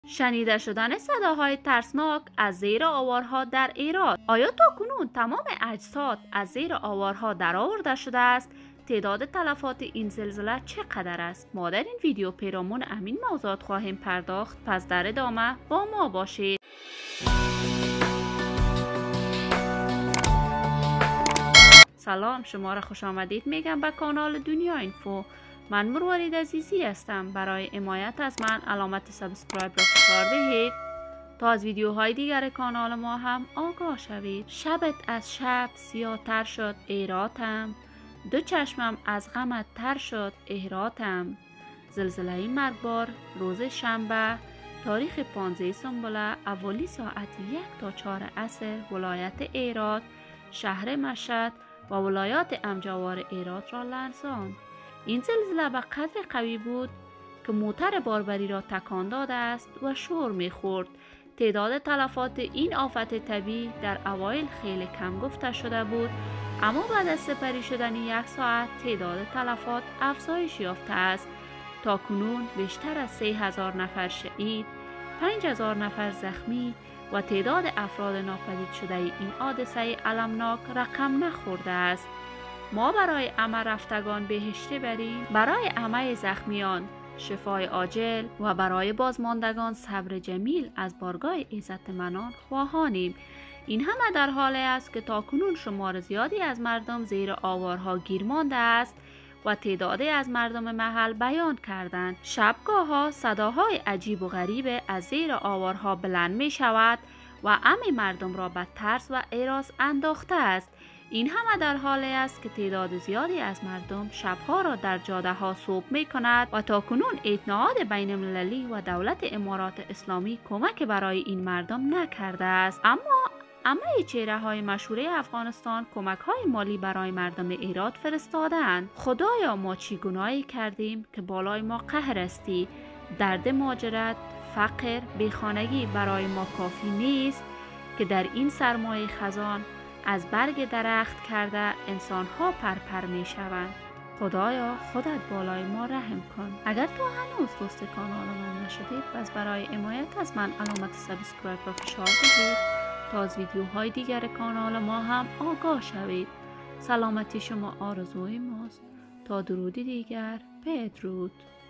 شنیده شدن صداهای ترسناک از زیر آوارها در ایران. آیا تاکنون تمام اجساد از زیر آوارها درآورده شده است؟ تعداد تلفات این زلزله چقدر است؟ ما در این ویدیو پیرامون همین موضوعات خواهیم پرداخت، پس در ادامه با ما باشید. سلام، شما را خوش آمدید میگم به کانال دنیا اینفو. من مروارید عزیزی هستم. برای حمایت از من علامت سابسکرایب را فشار دهید تا از ویدیوهای دیگر کانال ما هم آگاه شوید. شبت از شب سیاه‌تر شد ایراتم، دو چشمم از غمت تر شد ایراتم. زلزله مرگبار روز شنبه تاریخ 15 سنبله اوالی ساعت 1 تا 4 عصر ولایت ایرات، شهر مشهد و ولایات امجوار ایرات را لرزاند. این زلزله به قدر قوی بود که موتر باربری را تکان داده است و شور می‌خورد. تعداد تلفات این آفت طبیعی در اوایل خیلی کم گفته شده بود، اما بعد از سپری شدن 1 ساعت تعداد تلفات افزایش یافته است. تا کنون بیشتر از 3000 نفر شهید، 5000 نفر زخمی و تعداد افراد ناپدید شده این حادثه المناک رقم نخورده است. ما برای همه رفتگان بهشت بریم، برای همه زخمیان شفای عاجل و برای بازماندگان صبر جمیل از بارگاه عزت منان خواهانیم. این همه در حالی است که تاکنون شمار زیادی از مردم زیر آوارها گیر مانده است و تعدادی از مردم محل بیان کردند شبگاه ها صداهای عجیب و غریب از زیر آوارها بلند می شود و همه مردم را به ترس و هراس انداخته است. این همه در حالی است که تعداد زیادی از مردم شبها را در جاده ها صبح می کند و تاکنون اتحاد بین المللی و دولت امارات اسلامی کمک برای این مردم نکرده است. اما همه چهره های مشهوره افغانستان کمک های مالی برای مردم ایرات فرستادند. خدایا ما چی گناهی کردیم که بالای ما قهر استی؟ درد مهاجرت، فقر، بیخانگی برای ما کافی نیست که در این سرمایه خزان از برگ درخت کرده انسان ها پرپر می شوند. خدایا خودت بالای ما رحم کن. اگر تو هنوز دوست کانال من نشدید، پس برای حمایت از من علامت سابسکرایب را فشار دهید تا از ویدیوهای دیگر کانال ما هم آگاه شوید. سلامتی شما آرزوی ماست. تا درودی دیگر، بدرود.